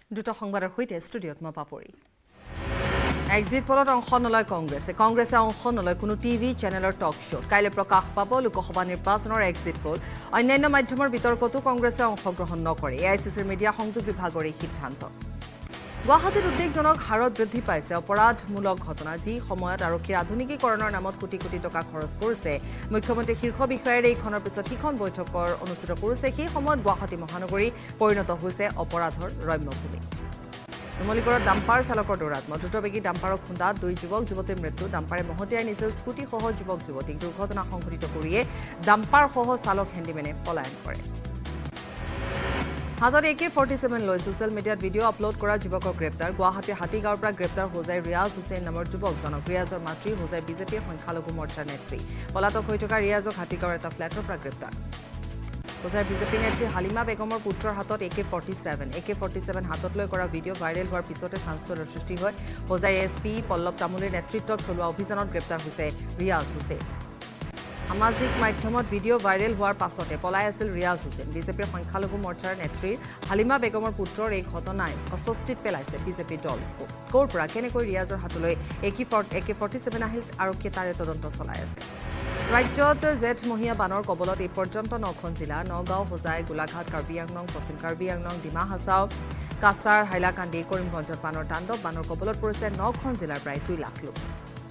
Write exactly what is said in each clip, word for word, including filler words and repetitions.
দুটো সংবাদৰ সৈতে ষ্টুডিঅ'ত মই পাপৰি এক্সিট পলত অংশ নলয় কংগ্ৰেছে কংগ্ৰেছে অংশ নলয় কোনো টিভি চেনেলৰ টক শ্ব' কাইলৈ প্ৰকাশ পাব লোকসভা নিৰ্বাচনৰ এক্সিট পল অন্যান্য মাধ্যমৰ বিতৰ্কতো কংগ্ৰেছে অংশগ্ৰহণ নকৰে এআইচিচিৰ মিডিয়া সংযোগ বিভাগৰ এই সিদ্ধান্ত গুৱাহাটীত উদ্বেগজনক হাৰত বৃদ্ধি পাইছে অপৰাধমূলক ঘটনা যি সময়ত আৰক্ষীৰ আধুনিকীকৰণৰ নামত কোটি কোটি টকা খৰচ কৰিছে মুখ্যমন্ত্ৰী শীৰ্ষ বিষয়াৰ এইখনৰ পিছত সিখন বৈঠকৰ অনুষ্ঠিত কৰিছে সেই সময়ত গুৱাহাটী মহানগৰী পৰিণত হৈছে অপৰাধৰ ৰম্যভূমিত নুমলীগড়ত ডাম্পাৰ চালকৰ দৌৰাত দ্ৰুতবেগী ডাম্পাৰক খুন্দাত দুই যুৱক যুৱতীৰ মৃত্যু ডাম্পাৰে মহতিয়াই নিছিল স্কুটিসহ যুৱক যুৱতীক দুৰ্ঘটনা সংঘটিত কৰিয়ে ডাম্পাৰসহ চালক হেণ্ডিমেনে পলায়ন কৰে হাতত এ কে ফৰ্টি ছেভেন লৈ ছ'চিয়েল মিডিয়াত ভিডিঅ' আপলোড কৰা যুৱকক গ্ৰেপ্তাৰ গুৱাহাটীৰ হাতীগাঁৱৰ পৰা গ্ৰেপ্তাৰ হোজাই ৰিয়াজ হুছেইন নামৰ যুৱকজনক ৰিয়াজৰ মাতৃ হোজাই বিজেপিৰ সংখ্যালঘু মৰ্চাৰ নেত্ৰী পলাতক হৈ থকা ৰিয়াজক হাতীগাঁৱৰ এটা ফ্লেটৰ পৰা গ্ৰেপ্তাৰ হোজাই বিজেপি নেত্ৰী হালিমা বেগমৰ পুত্ৰৰ হাতত A K forty seven A K forty seven হাতত লৈ কৰা ভিডিঅ' ভাইৰেল হোৱাৰ পিছতে চাঞ্চল্যৰ সৃষ্টি হয় হোজাই এছ পি পল্লৱ তামুলীৰ নেতৃত্বত চলোৱা অভিযানত গ্ৰেপ্তাৰ হৈছে ৰিয়াজ হুছেইন সামাজিক মাধ্যমত ভিডিঅ' ভাইৰেল হোৱাৰ পাছতে পলাই আছিল ৰিয়াজ হুছেইন বিজেপিৰ সংখ্যালঘু মৰ্চাৰ নেত্ৰী হালিমা বেগমৰ পুত্ৰৰ এই ঘটনাই অস্বস্তিত পেলাইছে বিজেপি দল ক'ৰ পৰা কেনেকৈ ৰিয়াজৰ হাতলৈ এ কে ফৰ্টি ছেভেন আহিল আৰক্ষীয়ে তাৰে তদন্ত চলাই আছে ৰাজ্যত জেঠমহীয়া বানৰ কবলত এই পৰ্যন্ত নখন জিলা নগাঁও হোজাই গোলাঘাট কাৰ্বি আংলং পশ্চিম কাৰ্বি আংলং ডিমা হাছাও কাছাৰ হাইলাকান্দি কৰিমগঞ্জত বানৰ তাণ্ডৱ বানৰ কবলত পৰিছে নখন জিলাৰ প্ৰায় দুই লাখ লোক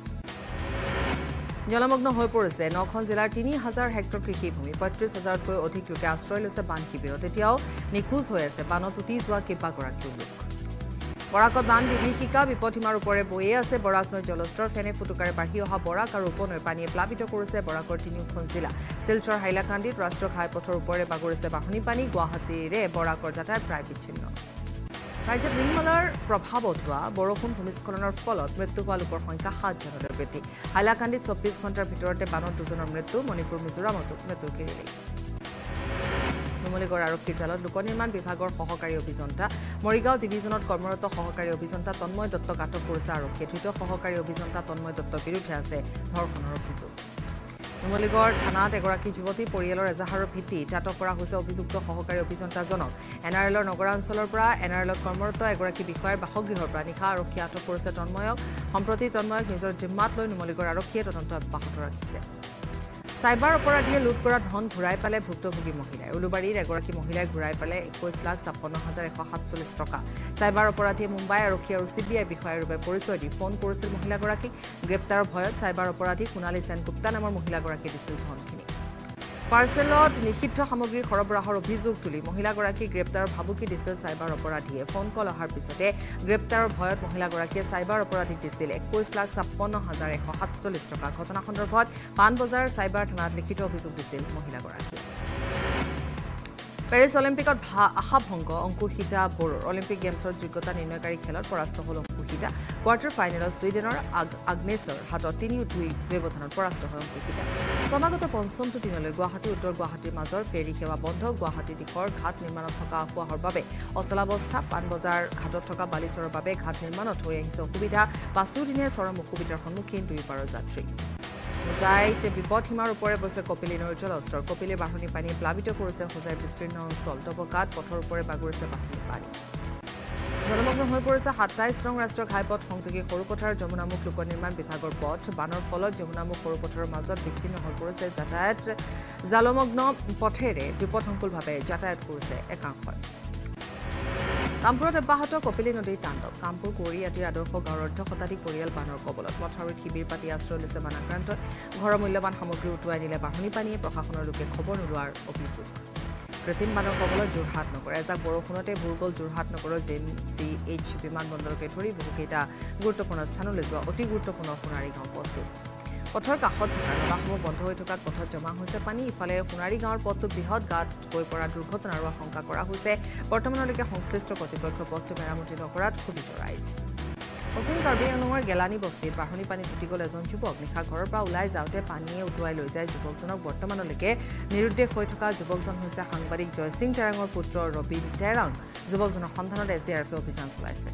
জলমগ্ন হৈ পৰিছে নখন জিলাৰ তিনি হাজাৰ হেক্টৰ কৃষিভূমি পঁয়ত্ৰিছ হাজাৰতকৈ অধিক লোকে আশ্ৰয় লৈছে বান শিবিৰত এতিয়াও নিখোজ হৈ আছে বানত উটি যোৱা কেইবাগৰাকীও লোক বৰাকত বান বিভীষিকা বিপদসীমাৰ ওপৰে বৈয়ে আছে বৰাক নৈ জলস্তৰ ফেনে ফুটুকাৰে বাঢ়ি অহা বৰাক আৰু উপনৈৰ পানীয়ে প্লাবিত কৰিছে বৰাকৰ তিনিওখন জিলা শিলচৰ হাইলাকান্দিত ৰাষ্ট্ৰীয় ঘাইপথৰ ওপৰে বাগৰিছে বাঢ়নী পানী গুৱাহাটীৰে বৰাকৰ যাতায়াত প্ৰায় বিচ্ছিন্ন ৰাজ্যত ৰিংমালাৰ প্ৰভাৱত হোৱা বৰষুণ ভূমিস্খলনৰ ফলত মৃত্যু হোৱা লোকৰ সংখ্যা সাতজনলৈ বৃদ্ধি হাইলাকান্দিত চৌব্বিছ ঘণ্টাৰ ভিতৰতে বানত দুজনৰ মৃত্যু মণিপুৰ মিজোৰামতো মৃত্যুৰ কিৰিলি নুমলীগড় আৰক্ষীৰ জালত লোক নিৰ্মাণ বিভাগৰ সহকাৰী অভিযন্তা মৰিগাঁও ডিভিজনত কৰ্মৰত সহকাৰী অভিযন্তা তন্ময় দত্তক আটক কৰিছে আৰক্ষীয়ে ধৃত সহকাৰী অভিযন্তা তন্ময় দত্তৰ বিৰুদ্ধে আছে ধৰ্ষণৰ অভিযোগ নুমলীগড় থানাত এগৰাকী যুৱতী পৰিয়ালৰ এজাহাৰৰ ভিত্তিত আটক কৰা হৈছে অভিযুক্ত সহকাৰী অভিযন্তাজনক এন আৰ এলৰ নগৰাঞ্চলৰ পৰা এন আৰ এলত কৰ্মৰত এগৰাকী বিষয়াৰ বাসগৃহৰ পৰা নিশা আৰক্ষীয়ে আটক কৰিছে তন্ময়ক সম্প্ৰতি তন্ময়ক নিজৰ জিম্মাত লৈ নুমলীগড় আৰক্ষীয়ে তদন্ত অব্যাহত ৰাখিছে চাইবাৰ অপৰাধীয়ে লুট কৰা ধন ঘূৰাই পালে ভুক্তভোগী মহিলাই উলুবাৰীৰ এগৰাকী মহিলাই ঘূৰাই পালে একৈছ লাখ ছাপন্ন হাজাৰ এশ সাতচল্লিছ টকা চাইবাৰ অপৰাধীয়ে মুম্বাই আৰক্ষী আৰু চি বি আই বিষয়াৰ ৰূপে পৰিচয় দি ফোন কৰিছিল মহিলাগৰাকীক গ্ৰেপ্তাৰৰ ভয়ত চাইবাৰ অপৰাধী সোণালী সেনগুপ্তা নামৰ মহিলাগৰাকীয়ে দিছিল ধনখিনি পাৰ্চেলত নিষিদ্ধ সামগ্ৰীৰ সৰবৰাহৰ অভিযোগ তুলি মহিলাগৰাকীক গ্ৰেপ্তাৰৰ ভাবুকি দিছিল চাইবাৰ অপৰাধীয়ে ফোন কল অহাৰ পিছতে গ্ৰেপ্তাৰৰ ভয়ত মহিলাগৰাকীয়ে চাইবাৰ অপৰাধীক দিছিল একৈছ লাখ ছাপন্ন হাজাৰ এশ সাতচল্লিছ টকা ঘটনা সন্দৰ্ভত পাণবজাৰ চাইবাৰ থানাত লিখিত অভিযোগ দিছিল মহিলাগৰাকীয়ে পেৰিছ অলিম্পিকত আশাভংগ অংকুশিতা বড়োৰ অলিম্পিক গেমছৰ যোগ্যতা নিৰ্ণয়কাৰী খেলত পৰাস্ত হ'ল অংকুশিতা কোৱাৰ্টাৰ ফাইনেলত ছুইডেনৰ আগনেছৰ হাতত তিনি দুই ব্যৱধানত পৰাস্ত হয় অংকুশিতা ক্ৰমাগত পঞ্চমটো দিনলৈ গুৱাহাটী উত্তৰ গুৱাহাটীৰ মাজৰ ফেৰী সেৱা বন্ধ গুৱাহাটী দিশৰ ঘাট নিৰ্মাণত থকা আফোৱাহৰ বাবে অচলাৱস্থা পাণবজাৰ ঘাটত থকা বালিচৰৰ বাবে ঘাট নিৰ্মাণত হৈ আহিছে অসুবিধা পাঁচোদিনে চৰম অসুবিধাৰ সন্মুখীন দুয়োপাৰৰ যাত্ৰী হোজাইত বিপদসীমাৰ ওপৰে বৈছে কপিলী নৈৰ জলস্তৰ কপিলীৰ বাঢ়নী পানীয়ে প্লাবিত কৰিছে হোজাইৰ বিস্তীৰ্ণ অঞ্চল দবকাত পথৰ ওপৰে বাগৰিছে বাঢ়নী পানী জলমগ্ন হৈ পৰিছে সাতাইছ নং ৰাষ্ট্ৰীয় ঘাইপথ সংযোগী সৰুপথাৰ যমুনামুখ লোক নিৰ্মাণ বিভাগৰ পথ বানৰ ফলত যমুনামুখ সৰুপথাৰৰ মাজত বিচ্ছিন্ন হৈ পৰিছে যাতায়াত জলমগ্ন পথেৰে বিপদসংকুলভাৱে যাতায়াত কৰিছে একাংশই কামপুৰত অব্যাহত কপিলী নদীৰ তাণ্ডৱ কামপুৰ কুঁৱৰীয়াটিৰ আদৰ্শ গাঁৱৰ অৰ্ধ শতাধিক পৰিয়াল বানৰ কবলত মথাউৰিত শিবিৰ পাতি আশ্ৰয় লৈছে বানাক্ৰান্ত ঘৰৰ মূল্যৱান সামগ্ৰী উটুৱাই নিলে বাঢ়নী পানীয়ে প্ৰশাসনৰ লোকে খবৰ নোলোৱাৰ অভিযোগ কৃত্ৰিম বানৰ কবলত যোৰহাট নগৰ এজাক বৰষুণতে বুৰ গ'ল যোৰহাট নগৰৰ জে এন চি এইচ বিমানবন্দৰকে ধৰি বহুকেইটা গুৰুত্বপূৰ্ণ স্থানলৈ যোৱা অতি গুৰুত্বপূৰ্ণ সোণাৰী গাঁও পথটো পথৰ কাষত থকা নলাসমূহ বন্ধ হৈ থকাত পথত জমা হৈছে পানী ইফালে সোণাৰী গাঁৱৰ পথটো বৃহৎ গাঁত হৈ পৰা দুৰ্ঘটনাৰ আশংকা কৰা হৈছে বৰ্তমানলৈকে সংশ্লিষ্ট কৰ্তৃপক্ষ পথটো মেৰামতি নকৰাত ক্ষোভিত ৰাইজ পশ্চিম কাৰ্বি আংলঙৰ গেলানী বস্তিত বাঢ়নী পানীত উটি গ'ল এজন যুৱক নিশা ঘৰৰ পৰা ওলাই যাওঁতে পানীয়ে উটুৱাই লৈ যায় যুৱকজনক বৰ্তমানলৈকে নিৰুদ্দেশ হৈ থকা যুৱকজন হৈছে সাংবাদিক জয়সিং টেৰাঙৰ পুত্ৰ ৰবীন টেৰাং যুৱকজনৰ সন্ধানত এছ ডি আৰ এফে অভিযান চলাইছে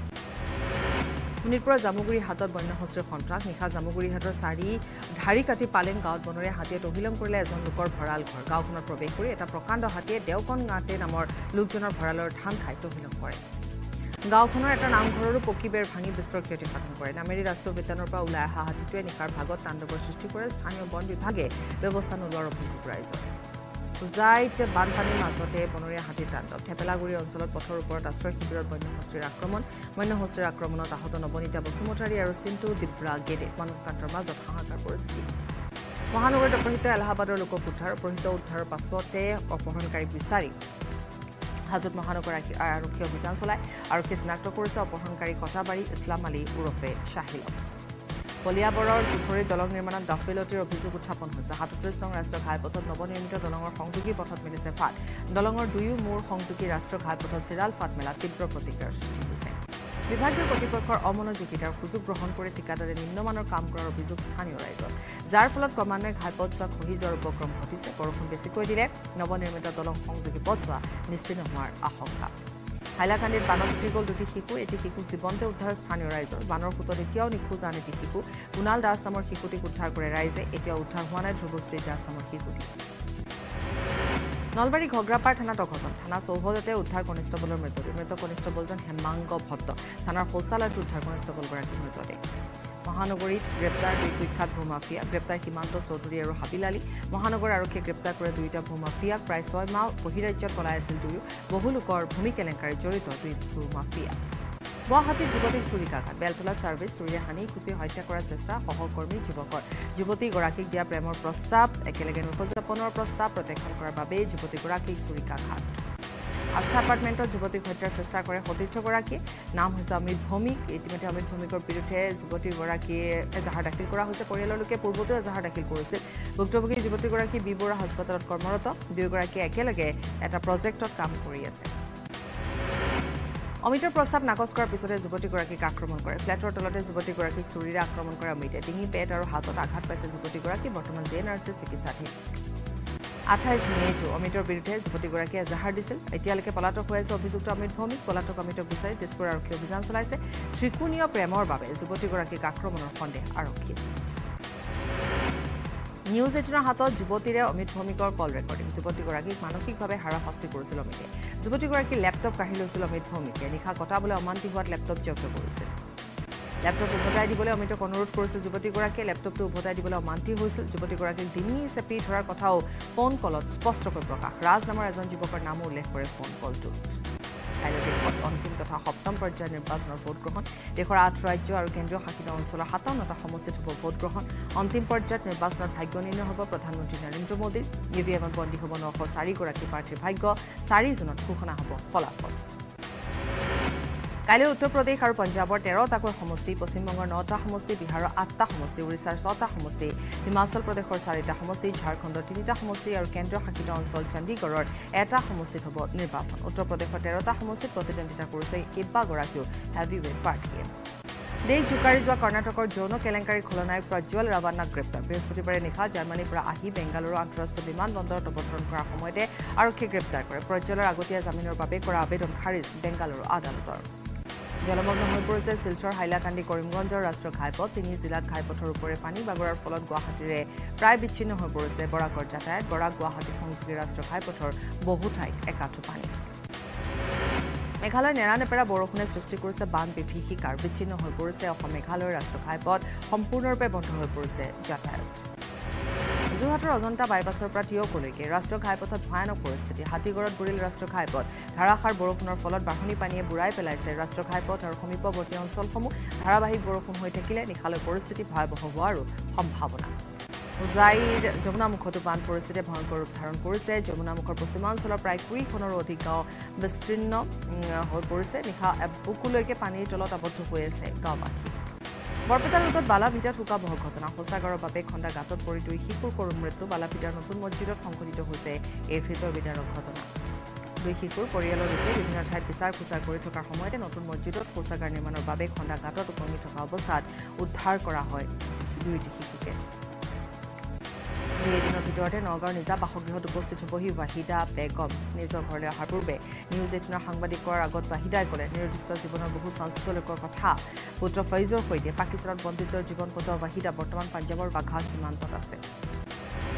শোণিতপুৰৰ জামুগুৰি হাতত বন্যহস্তীৰ সন্ত্ৰাস নিশা জামুগুৰি হাতৰ চাৰি ধাৰি কাটি পালেং গাঁৱত বনৰীয়া হাতীয়ে তহিলং কৰিলে এজন লোকৰ ভঁৰাল ঘৰ গাঁওখনত প্ৰৱেশ কৰি এটা প্ৰকাণ্ড হাতীয়ে দেওকন গাঁতে নামৰ লোকজনৰ ভঁৰালৰ ধান খাই তহিলং কৰে গাঁওখনৰ এটা নামঘৰৰো পকী বেৰ ভাঙি বিস্তৰ ক্ষতি সাধন কৰে নামেৰি ৰাষ্ট্ৰীয় উদ্যানৰ পৰা ওলাই অহা হাতীটোৱে নিশাৰ ভাগত তাণ্ডৱৰ সৃষ্টি কৰে স্থানীয় বন বিভাগে ব্যৱস্থা নোলোৱাৰ অভিযোগ ৰাইজৰ উজাইত বানপানীৰ মাজতে বনৰীয়া হাতীৰ তাণ্ডৱ থেপেলাগুৰি অঞ্চলত পথৰ ওপৰত আশ্ৰয় শিবিৰত বন্যহস্তীৰ আক্ৰমণ বন্যহস্তীৰ আক্ৰমণত আহত নৱনীতা বসুমতাৰী আৰু চিন্তু দিব্ৰা গেডে মানৱকান্তৰ মাজত হাহাকাৰ পৰিস্থিতি মহানগৰত অপহৃত এলাহাবাদৰ লোকক উদ্ধাৰ অপহৃত উদ্ধাৰৰ পাছতে অপহৰণকাৰীক বিচাৰি হাজত মহানগৰ আৰক্ষী অভিযান চলায় আৰক্ষী চিনাক্ত কৰিছে অপহৰণকাৰী কটাবাৰী ইছলাম আলী ওৰফে শাহিলক কলিয়াবৰৰ পুথুৰীত দলং নিৰ্মাণত গাফিলতিৰ অভিযোগ উত্থাপন হৈছে সাতত্ৰিশ নং ৰাষ্ট্ৰীয় ঘাইপথত নৱনিৰ্মিত দলঙৰ সংযোগী পথত মিলিছে ফাট দলঙৰ দুয়ো মূৰ সংযোগী ৰাষ্ট্ৰীয় ঘাইপথত চিৰাল ফাট মেলা তীব্ৰ প্ৰতিক্ৰিয়াৰ সৃষ্টি হৈছে বিভাগীয় কৰ্তৃপক্ষৰ অমনোযোগিতাৰ সুযোগ গ্ৰহণ কৰি ঠিকাদাৰে নিম্নমানৰ কাম কৰাৰ অভিযোগ স্থানীয় ৰাইজৰ যাৰ ফলত ক্ৰমান্বয়ে ঘাইপথছোৱা খহি যোৱাৰ উপক্ৰম ঘটিছে বৰষুণ বেছিকৈ দিলে নৱনিৰ্মিত দলং সংযোগী পথছোৱা নিশ্চিত হোৱাৰ আশংকা হাইলাকান্দিত বানত উটি গ'ল দুটি শিশু এটি শিশুক জীৱন্তে উদ্ধাৰ স্থানীয় ৰাইজৰ বানৰ সোঁতত এতিয়াও নিখোজ আন এটি শিশু কুণাল দাস নামৰ শিশুটিক উদ্ধাৰ কৰে ৰাইজে এতিয়াও উদ্ধাৰ হোৱা নাই ধ্ৰুৱশ্ৰী দাস নামৰ শিশুটি নলবাৰী ঘগ্ৰাপাৰ থানাত অঘটন থানা চৌহদতে উদ্ধাৰ কনিষ্টবলৰ মৃতদেহ মৃত কনিষ্টবলজন হেমাংগ ভট্ট থানাৰ শৌচালয়ত উদ্ধাৰ কনিষ্টবলগৰাকীৰ মৃতদেহ মহানগৰীত গ্ৰেপ্তাৰ দুই কুখ্যাত ভূমাফিয়া গ্ৰেপ্তাৰ সীমান্ত চৌধুৰী আৰু হাবিলালী মহানগৰ আৰক্ষীয়ে গ্ৰেপ্তাৰ কৰে দুয়োটা ভূমাফিয়াক প্ৰায় ছয় মাহ বহিৰাজ্যত পলাই আছিল দুয়ো বহু লোকৰ ভূমি কেলেংকাৰীত জড়িত দুই ভূমাফিয়া গুৱাহাটীত যুৱতীক চুৰিকাঘাত বেলতলা ছাৰ্ভিচ চুৰিৰে হানি খুচি হত্যা কৰাৰ চেষ্টা সহকৰ্মী যুৱকৰ যুৱতীগৰাকীক দিয়া প্ৰেমৰ প্ৰস্তাৱ একেলগে উপযাপনৰ প্ৰস্তাৱ প্ৰত্যাখ্যান কৰাৰ বাবে যুৱতীগৰাকীক চুৰিকাঘাত আস্থা এপাৰ্টমেণ্টত যুৱতীক হত্যাৰ চেষ্টা কৰে সতীৰ্থগৰাকীয়ে নাম হৈছে অমিত ভৌমিক ইতিমধ্যে অমিত ভৌমিকৰ বিৰুদ্ধে যুৱতীগৰাকীয়ে এজাহাৰ দাখিল কৰা হৈছে পৰিয়ালৰ লোকে পূৰ্বতেও এজাহাৰ দাখিল কৰিছিল ভুক্তভোগী যুৱতীগৰাকী বি বৰা হাস্পতালত কৰ্মৰত দুয়োগৰাকীয়ে একেলগে এটা প্ৰজেক্টত কাম কৰি আছে অমিতৰ প্ৰস্তাৱ নাকচ কৰাৰ পিছতে যুৱতীগৰাকীক আক্ৰমণ কৰে ফ্লেটৰ তলতে যুৱতীগৰাকীক চুৰিৰে আক্ৰমণ কৰে অমিতে ডিঙি পেট আৰু হাতত আঘাত পাইছে যুৱতীগৰাকী বৰ্তমান জে এন আৰ চি চিকিৎসাধীন আঠাইছ মে'টো অমিতৰ বিৰুদ্ধে যুৱতীগৰাকীয়ে এজাহাৰ দিছিল এতিয়ালৈকে পলাতক হৈ আছে অভিযুক্ত অমিত ভৌমিক পলাতক অমিতক বিচাৰি তেজপুৰ আৰক্ষী অভিযান চলাইছে ত্ৰিকোণীয় প্ৰেমৰ বাবে যুৱতীগৰাকীক আক্ৰমণৰ সন্দেহ আৰক্ষী নিউজ এইটিনৰ হাতত যুৱতীৰে অমিত ভৌমিকৰ কল ৰেকৰ্ডিং যুৱতীগৰাকীক মানসিকভাৱে হাৰাশাস্তি কৰিছিল অমিতে যুৱতীগৰাকীৰ লেপটপ কাঢ়ি লৈছিল অমিত ভৌমিকে নিশা কটাবলৈ অমান্তি হোৱাত লেপটপ জব্দ কৰিছিল লেপটপ উভতাই দিবলৈ অমিতক অনুৰোধ কৰিছিল যুৱতীগৰাকীয়ে লেপটপটো উভতাই দিবলৈ অমান্তি হৈছিল যুৱতীগৰাকীক ডিঙি চেপি ধৰাৰ কথাও ফোন কলত স্পষ্টকৈ প্ৰকাশ ৰাজ নামৰ এজন যুৱকৰ নামো উল্লেখ কৰে ফোন কলটোত কাইলৈ দেশত অন্তিম তথা সপ্তম পৰ্যায়ৰ নিৰ্বাচনৰ ভোটগ্ৰহণ দেশৰ আঠ ৰাজ্য আৰু কেন্দ্ৰীয় শাসিত অঞ্চলৰ সাতাৱন্নটা সমষ্টিত হ'ব ভোটগ্ৰহণ অন্তিম পৰ্যায়ত নিৰ্বাচনত ভাগ্য নিৰ্ণয় হ'ব প্ৰধানমন্ত্ৰী নৰেন্দ্ৰ মোদীৰ ই ভি এমত বন্দী হ'ব নশ চাৰিগৰাকী প্ৰাৰ্থীৰ ভাগ্য চাৰি জুনত ঘোষণা হ'ব ফলাফল কাইলৈ উত্তৰ প্ৰদেশ আৰু পঞ্জাবৰ তেৰটাকৈ সমষ্টি পশ্চিমবংগৰ নটা সমষ্টি বিহাৰৰ আঠটা সমষ্টি উৰিষ্যাৰ ছটা সমষ্টি হিমাচল প্ৰদেশৰ চাৰিটা সমষ্টি ঝাৰখণ্ডৰ তিনিটা সমষ্টি আৰু কেন্দ্ৰীয় শাসিত অঞ্চল চণ্ডীগড়ৰ এটা সমষ্টিত হ'ব নিৰ্বাচন উত্তৰ প্ৰদেশৰ তেৰটা সমষ্টিত প্ৰতিদ্বন্দ্বিতা কৰিছে কেইবাগৰাকীও হেভিৱেট প্ৰাৰ্থীয়ে দেশ জোকাৰি যোৱা কৰ্ণাটকৰ যৌন কেলেংকাৰীৰ খলনায়ক প্ৰজ্বল ৰাৱান্নাক গ্ৰেপ্তাৰ বৃহস্পতিবাৰে নিশা জাৰ্মানীৰ পৰা আহি বেংগালুৰু আন্তঃৰাষ্ট্ৰীয় বিমান বন্দৰত অৱতৰণ কৰাৰ সময়তে আৰক্ষীয়ে গ্ৰেপ্তাৰ কৰে প্ৰজ্বলৰ আগতীয়া জামিনৰ বাবে কৰা আবেদন খাৰিজ বেংগালুৰু আদালতৰ জলমগ্ন হৈ পৰিছে শিলচৰ হাইলাকান্দি কৰিমগঞ্জৰ ৰাষ্ট্ৰীয় ঘাইপথ তিনি জিলাত ঘাইপথৰ ওপৰে পানী বাগৰাৰ ফলত গুৱাহাটীৰে প্ৰায় বিচ্ছিন্ন হৈ পৰিছে বৰাকৰ যাতায়াত বৰাক গুৱাহাটী সংযোগী ৰাষ্ট্ৰীয় ঘাইপথৰ বহু ঠাইত একাঠু পানী মেঘালয় নেৰানেপেৰা বৰষুণে সৃষ্টি কৰিছে বান বিভীষিকাৰ বিচ্ছিন্ন হৈ পৰিছে অসম মেঘালয়ৰ ৰাষ্ট্ৰীয় ঘাইপথ সম্পূৰ্ণৰূপে বন্ধ হৈ পৰিছে যাতায়াত যোৰহাটৰ অজন্তা বাইপাছৰ পৰা টিয়কলৈকে ৰাষ্ট্ৰীয় ঘাইপথত ভয়ানক পৰিস্থিতি হাতীগড়ত বুৰিল ৰাষ্ট্ৰীয় ঘাইপথ ধাৰাসাৰ বৰষুণৰ ফলত বাঢ়নী পানীয়ে বুৰাই পেলাইছে ৰাষ্ট্ৰীয় ঘাইপথ আৰু সমীপৱৰ্তী অঞ্চলসমূহ ধাৰাবাহিক বৰষুণ হৈ থাকিলে নিশালৈ পৰিস্থিতি ভয়াৱহ হোৱাৰো সম্ভাৱনা উজাইৰ যমুনামুখতো বান পৰিস্থিতিয়ে ভয়ংকৰ ৰূপ ধাৰণ কৰিছে যমুনামুখৰ পশ্চিমাঞ্চলৰ প্ৰায় কুৰিখনৰো অধিক গাঁও বিস্তীৰ্ণ হৈ পৰিছে নিশা বুকুলৈকে পানীৰ তলত আবদ্ধ হৈ আছে গাঁওবাসী বৰপেটা ৰোডত বালাভিটাত শোকাবহ ঘটনা শৌচাগাৰৰ বাবে খণ্ডা গাঁতত পৰি দুই শিশুৰ কৰুণ মৃত্যু বালাভিটাৰ নতুন মছজিদত সংঘটিত হৈছে এই হৃদয়বিদাৰক ঘটনা দুই শিশুৰ পৰিয়ালৰ লোকে বিভিন্ন ঠাইত বিচাৰ খোচাৰ কৰি থকাৰ সময়তে নতুন মছজিদত শৌচাগাৰ নিৰ্মাণৰ বাবে খণ্ডা গাঁতত উপঙি থকা অৱস্থাত উদ্ধাৰ কৰা হয় দুইটি শিশুকে দুই এদিনৰ ভিতৰতে নগাঁৱৰ নিজা বাসগৃহত উপস্থিত হ'বহি ৱাহিদা বেগম নিজৰ ঘৰলৈ অহাৰ পূৰ্বে নিউজ এইটিনৰ সাংবাদিকৰ আগত ৱাহিদাই ক'লে নিৰ্দিষ্ট জীৱনৰ বহু চাঞ্চল্যকৰ কথা পুত্ৰ ফৈজৰ সৈতে পাকিস্তানত বন্দিত্বৰ জীৱন কটোৱা ৱাহিদা বৰ্তমান পাঞ্জাৱৰ বাঘা সীমান্তত আছে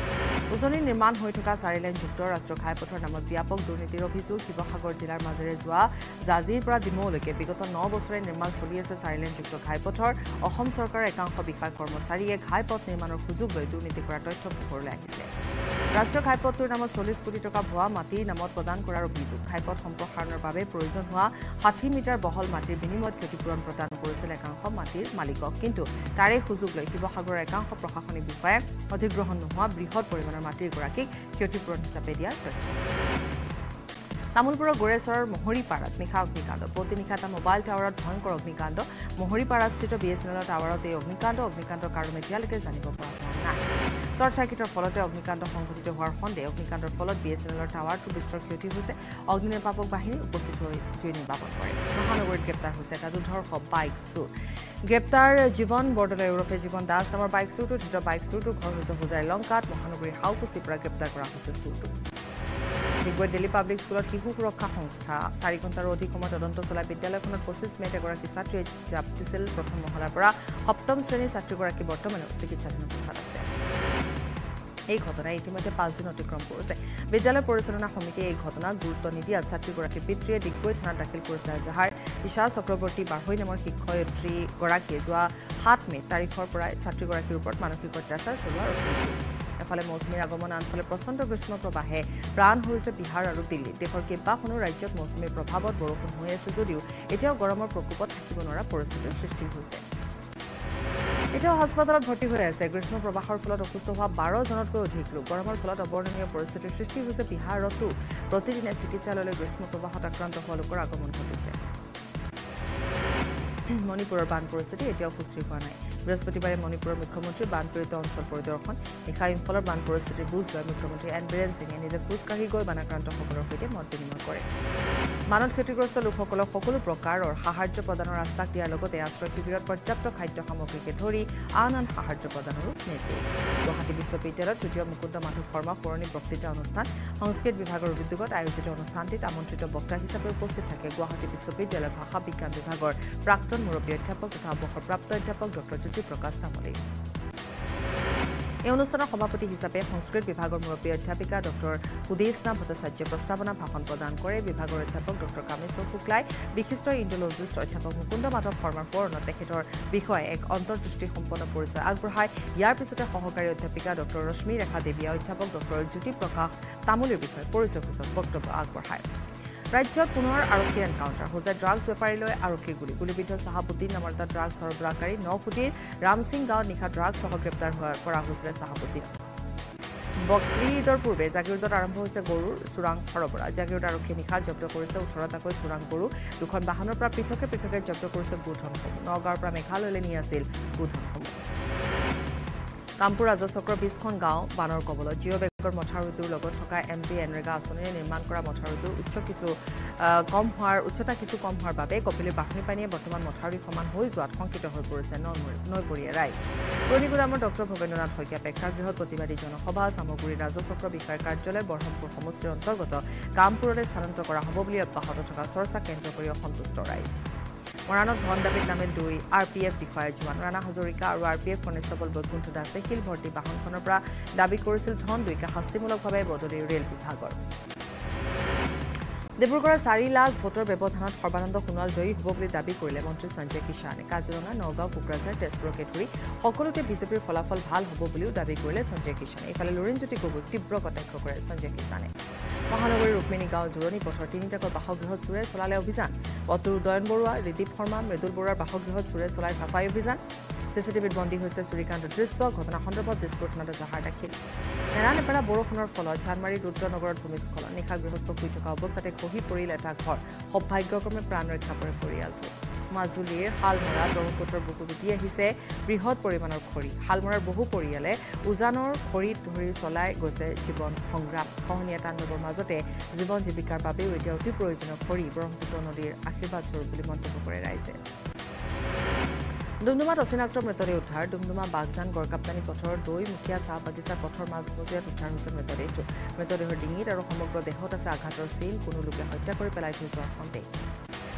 উজনি নিৰ্মাণ হৈ থকা চাৰিলেনযুক্ত ৰাষ্ট্ৰীয় ঘাইপথৰ নামত ব্যাপক দুৰ্নীতিৰ অভিযোগ শিৱসাগৰ জিলাৰ মাজেৰে যোৱা জাজিৰ পৰা ডিমৌলৈকে বিগত ন বছৰে নিৰ্মাণ চলি আছে চাৰিলেনযুক্ত ঘাইপথৰ অসম চৰকাৰৰ একাংশ বিষয়া কৰ্মচাৰীয়ে ঘাইপথ নিৰ্মাণৰ সুযোগ লৈ দুৰ্নীতি কৰাৰ তথ্য পোহৰলৈ আহিছে ৰাষ্ট্ৰীয় ঘাইপথটোৰ নামত চল্লিছ কোটি টকা ভুৱা মাটিৰ নামত প্ৰদান কৰাৰ অভিযোগ ঘাইপথ সম্প্ৰসাৰণৰ বাবে প্ৰয়োজন হোৱা ষাঠি মিটাৰ বহল মাটিৰ বিনিময়ত ক্ষতিপূৰণ প্ৰদান কৰিছিল একাংশ মাটিৰ মালিকক কিন্তু তাৰে সুযোগ লৈ শিৱসাগৰৰ একাংশ প্ৰশাসনিক বিষয়াই অধিগ্ৰহণ নোহোৱা বৃহৎ পৰিমাণৰ মাটিৰ গৰাকীক ক্ষতিপূৰণ হিচাপে দিয়াৰ তথ্য তামুলপুৰৰ গোৰেশ্বৰৰ মহৰীপাৰাত নিশা অগ্নিকাণ্ড প্ৰতি নিশা এটা মোবাইল টাৱাৰত ভয়ংকৰ অগ্নিকাণ্ড মহৰীপাৰাস্থিত বি এছ এন এলৰ টাৱাৰত এই অগ্নিকাণ্ড অগ্নিকাণ্ডৰ কাৰণ এতিয়ালৈকে জানিব পৰা হোৱা নাই শ্বৰ্ট চাৰ্কিটৰ ফলতে অগ্নিকাণ্ড সংঘটিত হোৱাৰ সন্দেহ অগ্নিকাণ্ডৰ ফলত বি এছ এন এলৰ টাৱাৰটো বিস্তৰ ক্ষতি হৈছে অগ্নি নিৰ্বাপক বাহিনী উপস্থিত হৈ জুই নিৰ্বাপন কৰে মহানগৰীত গ্ৰেপ্তাৰ হৈছে এটা দুৰ্ধৰ্ষ বাইক চোৰ গ্ৰেপ্তাৰ জীৱন বৰদলৈ ওৰফে জীৱন দাস নামৰ বাইক চোৰটো ধৃত বাইক চোৰটো ঘৰ হৈছে হোজাই লংকাত মহানগৰীৰ হাউকুচিৰ পৰা গ্ৰেপ্তাৰ কৰা হৈছে চোৰটো ডিগবৈ দিল্লী পাব্লিক স্কুলত শিশু সুৰক্ষা সংস্থা চাৰি ঘণ্টাৰো অধিক সময় তদন্ত চলাই বিদ্যালয়খনত পঁচিছ মে'ত এগৰাকী ছাত্ৰীয়ে জাপ দিছিল প্ৰথম মহলাৰ পৰা সপ্তম শ্ৰেণীৰ ছাত্ৰীগৰাকী বৰ্তমানেও চিকিৎসাধীন অৱস্থাত আছে এই ঘটনাই ইতিমধ্যে পাঁচদিন অতিক্ৰম কৰিছে বিদ্যালয় পৰিচালনা সমিতিয়ে এই ঘটনাক গুৰুত্ব নিদিয়াত ছাত্ৰীগৰাকীৰ পিতৃয়ে ডিগবৈ থানাত দাখিল কৰিছে এজাহাৰ ঈশা চক্ৰৱৰ্তী বাঢ়ৈ নামৰ শিক্ষয়িত্ৰীগৰাকীয়ে যোৱা সাত মে' তাৰিখৰ পৰাই ছাত্ৰীগৰাকীৰ ওপৰত মানসিক অত্যাচাৰ চলোৱাৰ অভিযোগ এফালে মৌচুমীৰ আগমন আনফালে প্ৰচণ্ড গ্ৰীষ্ম প্ৰবাহে প্ৰাণ হৈছে বিহাৰ আৰু দিল্লী দেশৰ কেইবাখনো ৰাজ্যত মৌচুমীৰ প্ৰভাৱত বৰষুণ হৈ আছে যদিও এতিয়াও গৰমৰ প্ৰকোপত থাকিব নোৱাৰা পৰিস্থিতিৰ সৃষ্টি হৈছে এতিয়াও হাস্পতালত ভৰ্তি হৈ আছে গ্ৰীষ্ম প্ৰবাহৰ ফলত অসুস্থ হোৱা বাৰ জনতকৈ অধিক লোক গৰমৰ ফলত অবৰ্ণনীয় পৰিস্থিতিৰ সৃষ্টি হৈছে বিহাৰতো প্ৰতিদিনে চিকিৎসালয়লৈ গ্ৰীষ্ম প্ৰবাহত আক্ৰান্ত হোৱা লোকৰ আগমন ঘটিছে মণিপুৰৰ বান পৰিস্থিতি এতিয়াও সুস্থিৰ হোৱা নাই বৃহস্পতিবাৰে মণিপুৰৰ মুখ্যমন্ত্ৰী বানপীড়িত অঞ্চল পৰিদৰ্শন নিশা ইম্ফলৰ বান পৰিস্থিতিৰ বুজ লয় মুখ্যমন্ত্ৰী এন বীৰেন সিঙে নিজে খোজকাঢ়ি গৈ বানাক্ৰান্তসকলৰ সৈতে মত বিনিময় কৰে বানত ক্ষতিগ্ৰস্ত লোকসকলক সকলো প্ৰকাৰৰ সাহায্য প্ৰদানৰ আশ্বাস দিয়াৰ লগতে আশ্ৰয় শিবিৰত পৰ্যাপ্ত খাদ্য সামগ্ৰীকে ধৰি আন আন সাহায্য প্ৰদানৰো নিৰ্দেশ গুৱাহাটী বিশ্ববিদ্যালয়ত তৃতীয় মুকুন্দ মাধৱ শৰ্মা সোঁৱৰণী বক্তৃতা অনুষ্ঠান সংস্কৃত বিভাগৰ উদ্যোগত আয়োজিত অনুষ্ঠানটিত আমন্ত্ৰিত বক্তা হিচাপে উপস্থিত থাকে গুৱাহাটী বিশ্ববিদ্যালয়ৰ ভাষা বিজ্ঞান বিভাগৰ প্ৰাক্তন মুৰব্বী অধ্যাপক তথা অৱসৰপ্ৰাপ্ত অধ্যাপক ডক্টৰ জ্যোতি প্ৰকাশ তামুলী এই অনুষ্ঠানৰ সভাপতি হিচাপে সংস্কৃত বিভাগৰ মুৰব্বী অধ্যাপিকা ডক্টৰ উদেশনা ভট্টাচাৰ্যই প্ৰস্তাৱনা ভাষণ প্ৰদান কৰে বিভাগৰ অধ্যাপক ডক্টৰ কামেশ্বৰ শুক্লাই বিশিষ্ট ইণ্ডোলজিষ্ট অধ্যাপক মুকুন্দ মাধৱ শৰ্মাৰ ফোৰণত তেখেতৰ বিষয়ে এক অন্তৰ্দৃষ্টি সম্পন্ন পৰিচয় আগবঢ়ায় ইয়াৰ পিছতে সহকাৰী অধ্যাপিকা ডক্টৰ ৰশ্মি ৰেখা দেৱীয়ে অধ্যাপক ডক্টৰ জ্যোতি প্ৰকাশ তামুলীৰ বিষয়ে পৰিচয়সূচক বক্তব্য আগবঢ়ায় ৰাজ্যত পুনৰ আৰক্ষীৰ এনকাউণ্টাৰ হোজাই ড্ৰাগছ বেপাৰীলৈ আৰক্ষীৰ গুলী গুলীবিদ্ধ চাহাবুদ্দিন নামৰ এটা ড্ৰাগছ সৰবৰাহকাৰী ন কোটিৰ ৰামসিং গাঁৱত নিশা ড্ৰাগছসহ গ্ৰেপ্তাৰ কৰা হৈছিলে চাহাবুদ্দিন বকৰি ঈদৰ পূৰ্বে জাগিৰোডত আৰম্ভ হৈছে গৰুৰ চোৰাং সৰবৰাহ জাগিৰোড আৰক্ষীয়ে নিশা জব্দ কৰিছে ওঠৰটাকৈ চোৰাং গৰু দুখন বাহনৰ পৰা পৃথকে পৃথকে জব্দ কৰিছে গোধনসমূহ নগাঁৱৰ পৰা মেঘালয়লৈ নি আছিল গোধনসমূহ কামপুৰ ৰাজচক্ৰৰ বিশখন গাঁও বানৰ কবলত জিঅ' বেগৰ মথাউৰিটোৰ লগত থকা এম জি এনৰেগা আঁচনিৰে নিৰ্মাণ কৰা মথাউৰিটোৰ উচ্চ কিছু কম হোৱাৰ উচ্চতা কিছু কম হোৱাৰ বাবে কপিলীৰ বাঢ়নী পানীয়ে বৰ্তমান মথাউৰি সমান হৈ যোৱাত শংকিত হৈ পৰিছে নৈপৰীয়া ৰাইজ পুৰণিগুদামৰ ডক্টৰ ভৱেন্দ্ৰনাথ শইকীয়া প্ৰেক্ষাগৃহত প্ৰতিবাদী জনসভা চামগুৰিৰ ৰাজচক্ৰ বিষয়াৰ কাৰ্যালয় বৰহমপুৰ সমষ্টিৰ অন্তৰ্গত কামপুৰলৈ স্থানান্তৰ কৰা হ'ব বুলি অব্যাহত থকা চৰ্চা কেন্দ্ৰ কৰি অসন্তুষ্ট ৰাইজ মৰাণত ধন দাবীত নামিল দুই আৰ পি এফ বিষয়াৰ জোৱান ৰাণা হাজৰিকা আৰু আৰ পি এফ কনিষ্টবল বৈকুণ্ঠ দাসে শিল ভৰ্তি বাহনখনৰ পৰা দাবী কৰিছিল ধন দুইকে শাস্তিমূলকভাৱে বদলি ৰেল বিভাগৰ ডিব্ৰুগড়ৰ চাৰি লাখ ভোটৰ ব্যৱধানত সৰ্বানন্দ সোণোৱাল জয়ী হ'ব বুলি দাবী কৰিলে মন্ত্ৰী সঞ্জয় কিষাণে কাজিৰঙা নগাঁও কোকৰাঝাৰ তেজপুৰকে ধৰি সকলোতে বিজেপিৰ ফলাফল ভাল হ'ব বুলিও দাবী কৰিলে সঞ্জয় কিষাণে ইফালে লুৰিণজ্যোতি গগৈক তীব্ৰ কটাক্ষ কৰে সঞ্জয় কিষাণে মহানগৰীৰ ৰুক্মিণী গাঁও জোৰণী পথৰ তিনিটাকৈ বাসগৃহ চোৰে চলালে অভিযান পথটোৰ উদয়ন বৰুৱা ৰিদীপ শৰ্মা মৃদুল বৰুৱাৰ বাসগৃহত চোৰে চলাই চাফাই অভিযান চিচিটিভিত বন্দী হৈছে চুৰিকাণ্ডৰ দৃশ্য ঘটনা সন্দৰ্ভত দিছপুৰ থানাত এজাহাৰ দাখিল নেৰানেপেৰা বৰষুণৰ ফলত চানমাৰী ৰুদ্ৰনগৰত ভূমিস্খলন নিশা গৃহস্থ শুই থকা অৱস্থাতে খহি পৰিল এটা ঘৰ সৌভাগ্যক্ৰমে প্ৰাণ ৰক্ষা কৰে পৰিয়ালটো মাজুলীৰ শালমৰা ব্ৰহ্মপুত্ৰৰ বুকু গুটি আহিছে বৃহৎ পৰিমাণৰ খৰি শালমৰাৰ বহু পৰিয়ালে উজানৰ খৰিত ধৰি চলাই গৈছে জীৱন সংগ্ৰাম খহনীয়া তাণ্ডৱৰ মাজতে জীৱন জীৱিকাৰ বাবেও এতিয়া অতি প্ৰয়োজনীয় খৰি ব্ৰহ্মপুত্ৰ নদীৰ আশীৰ্বাদ স্বৰূপ বুলি মন্তব্য কৰে ৰাইজে ডুমডুমাত অচিনাক্ত মৃতদেহ উদ্ধাৰ ডুমডুমা বাগজান গড়কাপ্তানী পথৰ দৈমুখীয়া চাহ বাগিচা পথৰ মাজমজিয়াত উদ্ধাৰ হৈছে মৃতদেহটো মৃতদেহৰ ডিঙিত আৰু সমগ্ৰ দেহত আছে আঘাতৰ চিন কোনো লোকে হত্যা কৰি পেলাই থৈ যোৱাৰ সন্দেহ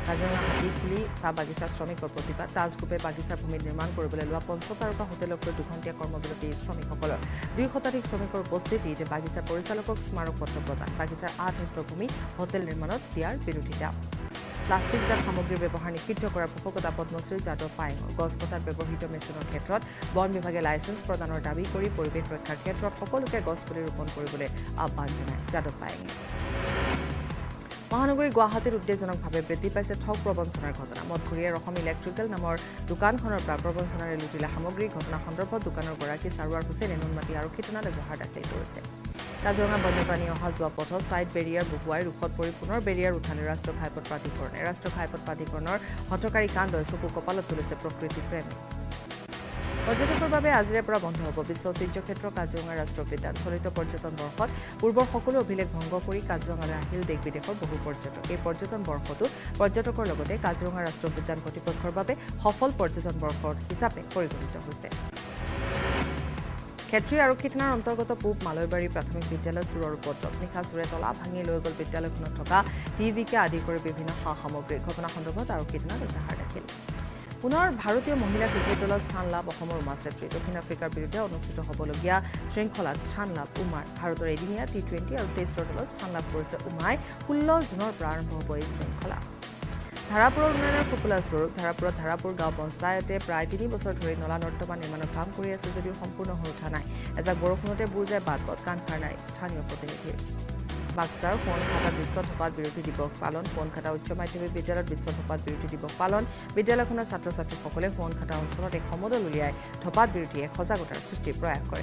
কাজিৰঙা হাতীখুলি চাহ বাগিচা শ্ৰমিকৰ প্ৰতিবাদ তাজ গ্ৰুপে বাগিচাৰ ভূমি নিৰ্মাণ কৰিবলৈ লোৱা পঞ্চতাৰকা হোটেলক লৈ দুঘণ্টীয়া কৰ্মবিৰতি শ্ৰমিকসকলৰ দুই শতাধিক শ্ৰমিকৰ উপস্থিতিত বাগিচাৰ পৰিচালকক স্মাৰক পত্ৰ প্ৰদান বাগিচাৰ আঠ হেক্টৰ ভূমি হোটেল নিৰ্মাণত দিয়াৰ বিৰোধিতা প্লাষ্টিকজাত সামগ্ৰীৰ ব্যৱহাৰ নিষিদ্ধ কৰাৰ পোষকতা পদ্মশ্ৰী যাদৱ পায়েঙৰ গছ কটাত ব্যৱহৃত মেচিনৰ ক্ষেত্ৰত বন বিভাগে লাইচেন্স প্ৰদানৰ দাবী কৰি পৰিৱেশ ৰক্ষাৰ ক্ষেত্ৰত সকলোকে গছপুলি ৰোপণ কৰিবলৈ আহ্বান জনায় যাদৱ পায়েঙে মহানগৰী গুৱাহাটীত উদ্বেগজনকভাৱে বৃদ্ধি পাইছে ঠগ প্ৰবঞ্চনাৰ ঘটনা মদঘৰীয়াৰ অসম ইলেক্ট্ৰিকেল নামৰ দোকানখনৰ পৰা প্ৰবঞ্চনাৰে লুটিলা সামগ্ৰী ঘটনা সন্দৰ্ভত দোকানৰ গৰাকী চাৰোৱাৰ হুছেইনে নুনমাটি আৰক্ষী থানাত এজাহাৰ দাখিল কৰিছে কাজিৰঙা বন্যপ্ৰাণী অহা যোৱা পথত ছাইড বেৰিয়াৰ বহুৱাই ৰোখত পৰি পুনৰ বেৰিয়াৰ উঠালে ৰাষ্ট্ৰীয় ঘাইপথ প্ৰাধিকৰণে ৰাষ্ট্ৰীয় ঘাইপথ প্ৰাধিকৰণৰ হঠকাৰী কাণ্ডই চকু কপালত তুলিছে প্ৰকৃতি প্ৰেমী পৰ্যটকৰ বাবে আজিৰে পৰা বন্ধ হ'ব বিশ্ব ঐতিহ্য ক্ষেত্ৰ কাজিৰঙা ৰাষ্ট্ৰীয় উদ্যান চলিত পৰ্যটন বৰ্ষত পূৰ্বৰ সকলো অভিলেখ ভংগ কৰি কাজিৰঙালৈ আহিল দেশ বিদেশৰ বহু পৰ্যটক এই পৰ্যটন বৰ্ষতো পৰ্যটকৰ লগতে কাজিৰঙা ৰাষ্ট্ৰীয় উদ্যান কৰ্তৃপক্ষৰ বাবে সফল পৰ্যটন বৰ্ষ হিচাপে পৰিগণিত হৈছে ক্ষেত্ৰী আৰক্ষী থানাৰ অন্তৰ্গত পূব মালৈবাৰী প্ৰাথমিক বিদ্যালয় চোৰৰ উপদ্ৰৱ নিশা চোৰে তলা ভাঙি লৈ গ'ল বিদ্যালয়খনত থকা টিভিকে আদি কৰি বিভিন্ন সা সামগ্ৰী ঘটনা সন্দৰ্ভত আৰক্ষী থানাত এজাহাৰ দাখিল পুনৰ ভাৰতীয় মহিলা ক্ৰিকেট দলত স্থান লাভ অসমৰ উমা চেত্ৰী দক্ষিণ আফ্ৰিকাৰ বিৰুদ্ধে অনুষ্ঠিত হ'বলগীয়া শৃংখলাত স্থান লাভ উমাৰ ভাৰতৰ এদিনীয়া টি টুৱেণ্টি আৰু টেষ্টৰ দলত স্থান লাভ কৰিছে উমাই ষোল্ল জুনৰ পৰা আৰম্ভ হ'ব এই শৃংখলা ধাৰাপুৰৰ উন্নয়নৰ ফুপুলা স্বৰূপ ধাৰাপুৰত ধাৰাপুৰ গাঁও পঞ্চায়তে প্ৰায় তিনি বছৰ ধৰি নলা নৰ্দমা নিৰ্মাণৰ কাম কৰি আছে যদিও সম্পূৰ্ণ হৈ উঠা নাই এজাক বৰষুণতে বুৰ যায় বাট পথ কাণ খাৰ নাই স্থানীয় প্ৰতিনিধিৰ বাক্সাৰ সোণখাটা বিশ্ব ধপাত বিৰোধী দিৱস পালন সোণখাটা উচ্চ মাধ্যমিক বিদ্যালয়ত বিশ্ব ধপাত বিৰোধী দিৱস পালন বিদ্যালয়খনৰ ছাত্ৰ ছাত্ৰীসকলে সোণখাটা অঞ্চলত এক সমদল উলিয়াই ধপাত বিৰোধী এক সজাগতাৰ সৃষ্টিৰ প্ৰয়াস কৰে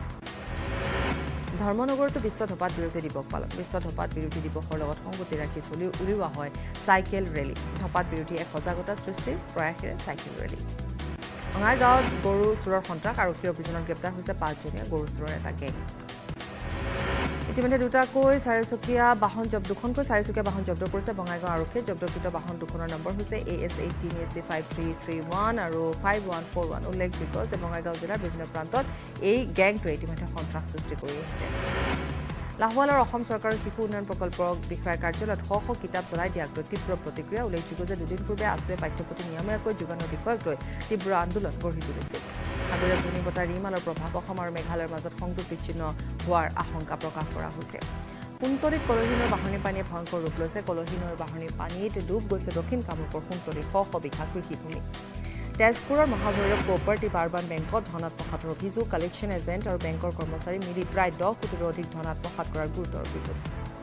ধৰ্মনগৰতো বিশ্ব ধপাত বিৰোধী দিৱস পালন বিশ্ব ধপাত বিৰোধী দিৱসৰ লগত সংগতি ৰাখি চলি উলিওৱা হয় চাইকেল ৰেলী ধপাত বিৰোধী এক সজাগতা সৃষ্টিৰ প্ৰয়াসেৰে চাইকেল ৰেলী বঙাইগাঁৱত গৰু চোৰৰ সন্ত্ৰাস আৰক্ষীৰ অভিযানত গ্ৰেপ্তাৰ হৈছে পাঁচজনীয়া গৰু চোৰৰ এটা গেং ইতিমধ্যে দুটাকৈ চাৰিচকীয়া বাহন জব্দ দুখনকৈ চাৰিচকীয়া বাহন জব্দ কৰিছে বঙাইগাঁও আৰক্ষীয়ে জব্দকৃত বাহন দুখনৰ নম্বৰ হৈছে A S eighteen A C five three three one আৰু ফাইভ ওৱান ফ'ৰ ওৱান উল্লেখযোগ্য যে বঙাইগাঁও জিলাৰ বিভিন্ন প্ৰান্তত এই গেংটোৱে ইতিমধ্যে সন্ত্ৰাস সৃষ্টি কৰি আহিছে লাহোৱালৰ অসম চৰকাৰৰ শিশু উন্নয়ন প্ৰকল্প বিষয়াৰ কাৰ্যালয়ত শ শ কিতাপ জ্বলাই দিয়াক লৈ তীব্ৰ প্ৰতিক্ৰিয়া উল্লেখযোগ্য যে দুদিন পূৰ্বে আছুৱে পাঠ্যপুথি নিয়মীয়াকৈ যোগানৰ বিষয়ক লৈ তীব্ৰ আন্দোলন গঢ়ি তুলিছিল সাগৰীয় ঘূৰ্ণীবতাহ ৰিমালৰ প্ৰভাৱ অসম আৰু মেঘালয়ৰ মাজত সংযোগ বিচ্ছিন্ন হোৱাৰ আশংকা প্ৰকাশ কৰা হৈছে সোণতলীত কলহীনৰ বাঢ়নী পানীয়ে ভয়ংকৰ ৰূপ লৈছে কলহীনৰ বাঢ়নীৰ পানীত ডুব গৈছে দক্ষিণ কামৰূপৰ সোণতলীৰ শ শ বিঘা কৃষিভূমি তেজপুৰৰ মহাভৈৰৱ কোঅপাৰেটিভ আৰ্বান বেংকত ধন আত্মসাতৰ অভিযোগ কালেকশ্যন এজেণ্ট আৰু বেংকৰ কৰ্মচাৰী মিলি প্ৰায় দহ কোটিৰো অধিক ধন আত্মসাত কৰাৰ গুৰুতৰ অভিযোগ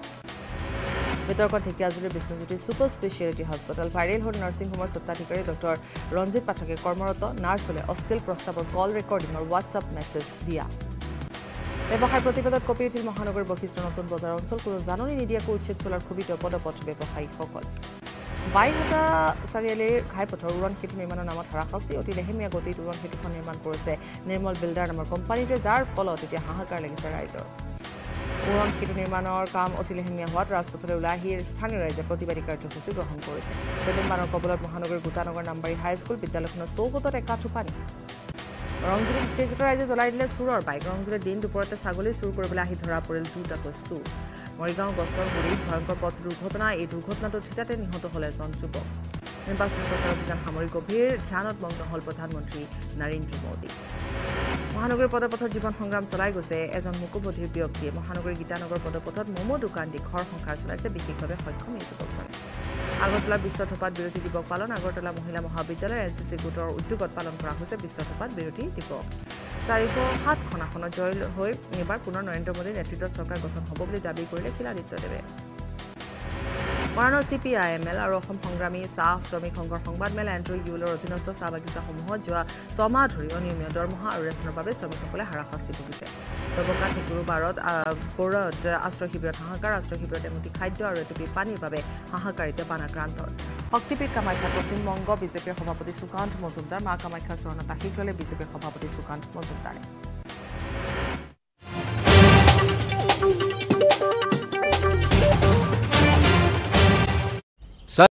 বিতৰ্কত ঢেকিয়াজুলিৰ Bishnujyoti super speciality hospital viral হ'ল নাৰ্ছিং হোমৰ স্বত্বাধিকাৰী ডক্টৰ ৰঞ্জিত পাঠকে কৰ্মৰত নাৰ্ছলে অশ্লীল প্ৰস্তাৱৰ কল ৰেকৰ্ডিঙৰ হোৱাটছআপ মেছেজ দিয়া ব্যৱসায় প্ৰতিবাদত কঁপি উঠিল মহানগৰীৰ বশিষ্ঠ নতুন বজাৰ অঞ্চল কোনো জাননী নিদিয়াকৈ উচ্ছেদ চলোৱাৰ ক্ষোভিত পদপথ ব্যৱসায়ীসকল বাইহাটা চাৰিআলিৰ ঘাইপথৰ উৰণ সেতু নিৰ্মাণৰ নামত হাৰাশাস্তি অতি লেহেমীয়া গতিত উৰণ সেতুখন নিৰ্মাণ কৰিছে নিৰ্মল বিল্ডাৰ নামৰ কোম্পানীটোৱে যাৰ ফলত এতিয়া হাহাকাৰ লাগিছে ৰাইজৰ উৰণ সেতু নিৰ্মাণৰ কাম অতি লেহেমীয়া হোৱাত ৰাজপথলৈ ওলাই আহি স্থানীয় ৰাইজে প্ৰতিবাদী কাৰ্যসূচী গ্ৰহণ কৰিছে কেইদিনমানৰ কবলত মহানগৰীৰ গোটানগৰ নামবাৰী হাইস্কুল বিদ্যালয়খনৰ চৌহদত একাঠু পানী ৰংজুলিত উত্তেজিত ৰাইজে জ্বলাই দিলে চোৰৰ বাইক ৰংজুলিত দিন দুপৰতে ছাগলী চুৰ কৰিবলৈ আহি ধৰা পৰিল দুটাকৈ চোৰ মৰিগাঁও গছৰ গুৰিত ভয়ংকৰ পথ দুৰ্ঘটনা এই দুৰ্ঘটনাটোত থিতাতে নিহত হ'ল এজন যুৱক নিৰ্বাচনী প্ৰচাৰ অভিযান সামৰি গভীৰ ধ্যানত মগ্ন হ'ল প্ৰধানমন্ত্ৰী নৰেন্দ্ৰ মোদী মহানগৰীৰ পদপথত জীৱন সংগ্ৰাম চলাই গৈছে এজন মুকুবধিৰ ব্যক্তিয়ে মহানগৰীৰ গীতানগৰ পদপথত মমো দোকান দি ঘৰ সংসাৰ চলাইছে বিশেষভাৱে সক্ষম এই যুৱকজনে আগৰতলা বিশ্ব ধপাত বিৰোধী দিৱস পালন আগৰতলা মহিলা মহাবিদ্যালয় এন চি চি গোটৰ উদ্যোগত পালন কৰা হৈছে বিশ্ব ধপাত বিৰোধী দিৱস চাৰিশ সাতখন আসনত জয় হৈ এইবাৰ পুনৰ নৰেন্দ্ৰ মোদীৰ নেতৃত্বত চৰকাৰ গঠন হ'ব বুলি দাবী কৰিলে শিলাদিত্যদেৱে মৰাণৰ C P I M L আৰু অসম সংগ্ৰামী চাহ শ্ৰমিক সংঘৰ সংবাদমেল এণ্ড্ৰু ইউলৰ অধীনস্থ চাহ বাগিচাসমূহত যোৱা ছমাহ ধৰি অনিয়মীয়া দৰমহা আৰু ৰেচনৰ বাবে শ্ৰমিকসকলে হাৰাশাস্তি ভুগিছে দবকা ঠেকুৰু বাৰত বৰত আশ্ৰয় শিবিৰত হাহাকাৰ আশ্ৰয় শিবিৰত এমুঠি খাদ্য আৰু এটুপি পানীৰ বাবে হাহাকাৰিতে বানাক্ৰান্তৰ শক্তিপীঠ কামাখ্যা পশ্চিমবংগ বিজেপিৰ সভাপতি সুকান্ত মজুমদাৰ মা কামাখ্যাৰ চৰণত আশীষ ল'লে বিজেপিৰ সভাপতি সুকান্ত মজুমদাৰে